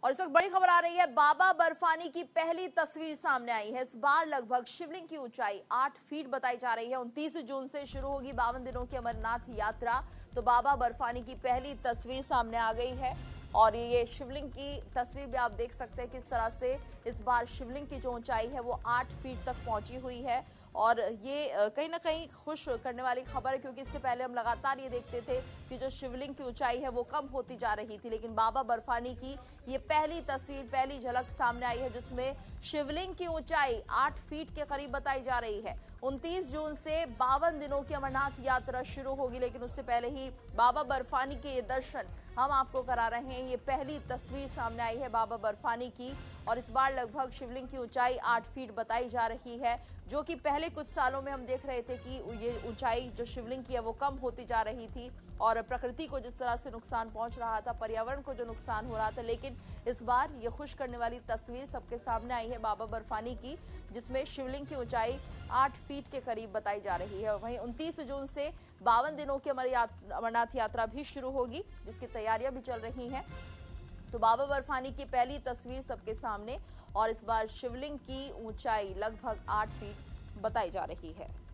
और इस वक्त बड़ी खबर आ रही है, बाबा बर्फानी की पहली तस्वीर सामने आई है। इस बार लगभग शिवलिंग की ऊंचाई 8 फीट बताई जा रही है। 29 जून से शुरू होगी 52 दिनों की अमरनाथ यात्रा। तो बाबा बर्फानी की पहली तस्वीर सामने आ गई है और ये शिवलिंग की तस्वीर भी आप देख सकते हैं किस तरह से इस बार शिवलिंग की जो ऊंचाई है वो 8 फीट तक पहुंची हुई है। और ये कहीं ना कहीं खुश करने वाली खबर है, क्योंकि इससे पहले हम लगातार ये देखते थे कि जो शिवलिंग की ऊंचाई है वो कम होती जा रही थी, लेकिन बाबा बर्फानी की ये पहली तस्वीर, पहली झलक सामने आई है जिसमें शिवलिंग की ऊंचाई 8 फीट के करीब बताई जा रही है। 29 जून से 52 दिनों की अमरनाथ यात्रा शुरू होगी, लेकिन उससे पहले ही बाबा बर्फानी के ये दर्शन हम आपको करा रहे हैं। ये पहली तस्वीर सामने आई है बाबा बर्फानी की और इस बार लगभग शिवलिंग की ऊंचाई 8 फीट बताई जा रही है, जो कि पहले कुछ सालों में हम देख रहे थे कि ये ऊंचाई जो शिवलिंग की है वो कम होती जा रही थी और प्रकृति को जिस तरह से नुकसान पहुंच रहा था, पर्यावरण को जो नुकसान हो रहा था। लेकिन इस बार ये खुश करने वाली तस्वीर सबके सामने आई है बाबा बर्फानी की, जिसमें शिवलिंग की ऊंचाई 8 फीट के करीब बताई जा रही है। वहीं 29 जून से 52 दिनों की अमरनाथ यात्रा भी शुरू होगी, जिसकी तैयारियां भी चल रही हैं। तो बाबा बर्फानी की पहली तस्वीर सबके सामने और इस बार शिवलिंग की ऊंचाई लगभग 8 फीट बताई जा रही है।